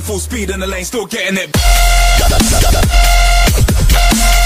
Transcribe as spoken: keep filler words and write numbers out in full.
full speed in the lane, still getting it.